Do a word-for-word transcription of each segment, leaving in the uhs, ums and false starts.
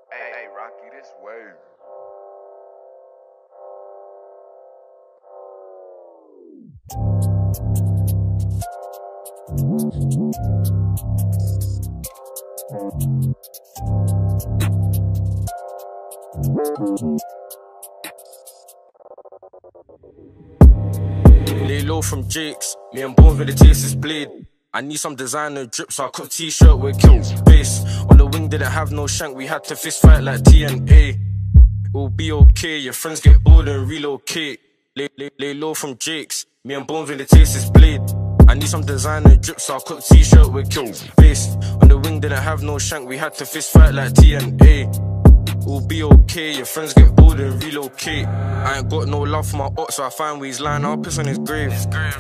Hey, hey, Rocky, this way. Lay low from Jake's, me and Bones with the taste is bleed. I need some designer drip, so I cut t-shirt with kill base. On the wing didn't have no shank, we had to fist fight like T N A. It'll be okay, your friends get bored and relocate. Lay, lay, lay low from Jake's, me and Bones with the taste is bleed. I need some designer drip, so I cut t-shirt with kill base. On the wing didn't have no shank, we had to fist fight like T N A. It'll be okay, your friends get bored and relocate. I ain't got no love for my ox, so I find ways lying, I'll piss on his grave.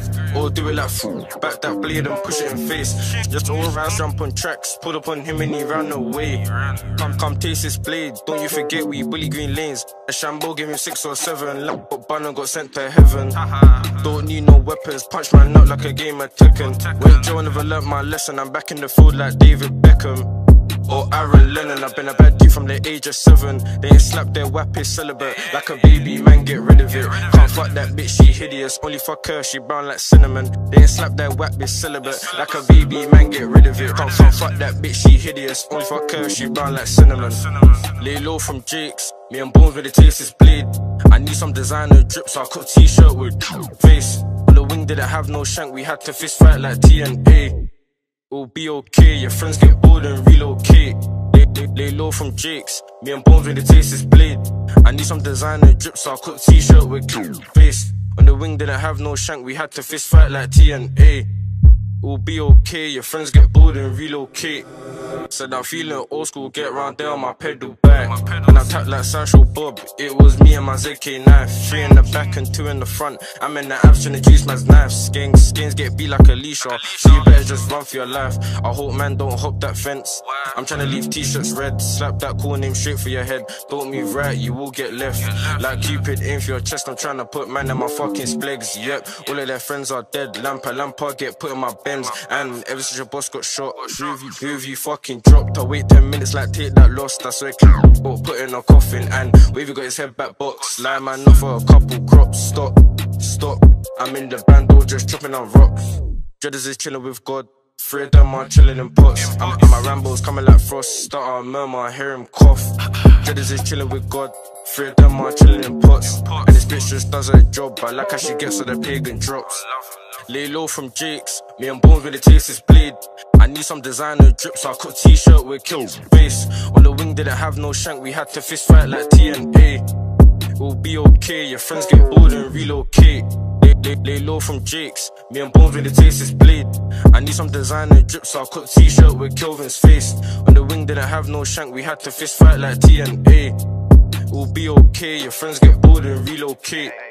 Or do it like fool, back that blade and push it in face. Just all rounds, jump on tracks, pulled up on him and he ran away. Come, come taste this blade, don't you forget we bully green lanes. A Shambo gave him six or seven, lap got banned and got sent to heaven. Don't need no weapons, punch man up like a game of Tekken. Wait, Joe never learnt my lesson, I'm back in the field like David Beckham. Or Aaron Lennon, I've been a bad dude from the age of seven. They ain't slapped their wap is celibate. Like a baby, man, get rid of it. Can't fuck that bitch, she hideous. Only fuck her, she brown like cinnamon. They ain't slapped their wap is celibate. Like a baby, man, get rid of it. Can't fuck, fuck that bitch, she hideous. Only fuck her, she brown like cinnamon. Lay low from Jake's, me and Bones with the taste is bleed. I need some designer drip, so I cut t-shirt with face. On the wing didn't have no shank, we had to fist fight like T N A. It'll be okay, your friends get bored and relocate. Lay, lay, lay low from Jake's, me and Bones with the taste is bleed. I need some designer drip, so I cut t-shirt with face. On the wing didn't have no shank, we had to fist fight like T N A. It'll be okay, your friends get bored and relocate. Said I'm feeling old school, get round there on my pedal back. And I tapped like Satchel Bob, it was me and my Z K knife. Three in the back and two in the front, I'm in the abs trying to juice man's knife. Skins, skins get beat like Alicia, so you better just run for your life. I hope man don't hop that fence. I'm trying to leave t-shirts red, slap that cool name straight for your head. Don't move right, you will get left. Like Cupid aim for your chest, I'm trying to put man in my fucking splegs. Yep, all of their friends are dead. Lampa, Lampa get put in my Benz. And ever since your boss got shot, who have you, who have you fucking dropped? I wait ten minutes like take that loss, that's where but put in a coffin. And Wavy got his head back box, lie man not for a couple crops. Stop, stop, I'm in the band or just chopping on rocks. Dreaders is chilling with God, three of them are chilling in pots. I'm, and my Rambo's coming like frost, start a murmur, I hear him cough. Dreaders is chilling with God, three of them are chilling in pots. And this bitch just does her job, but like how she gets all the pagan drops. Lay low from Jake's, me and Bones with the taste is bleed. I need some designer drip, so I cut t-shirt with kill base. On the wing didn't have no shank, we had to fist fight like T N A. It'll be okay, your friends get bored and relocate. Lay, lay, lay low from Jake's, me and Bones with the taste is bleed. I need some designer drip, so I cut t-shirt with Kelvin's face. On the wing didn't have no shank, we had to fist fight like T N A. It'll be okay, your friends get bored and relocate.